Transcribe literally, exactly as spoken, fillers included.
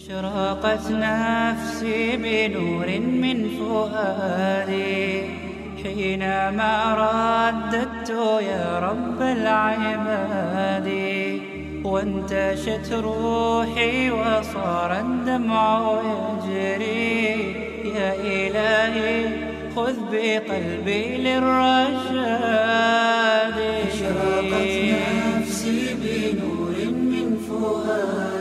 أشرقت نفسي بنور من فؤادي حينما رددت يا رب العباد، وانتشت روحي وصار الدمع يجري. يا إلهي خذ بقلبي للرشاد. أشرقت نفسي بنور من فؤادي